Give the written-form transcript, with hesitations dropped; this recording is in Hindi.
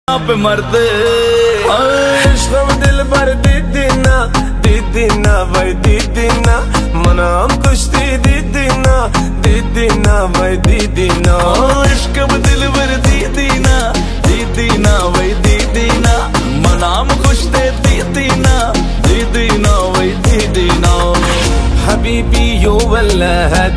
आप मरते इश्क में दिल भर दीदी ना भाई दीदी ना मना हम कुश्ती दीदी ना भाई दीदी ना इश्क में दिल भर